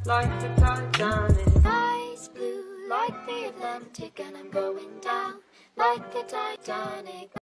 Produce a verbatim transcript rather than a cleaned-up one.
like the Titanic. Eyes blue like the Atlantic, and I'm going down like the Titanic.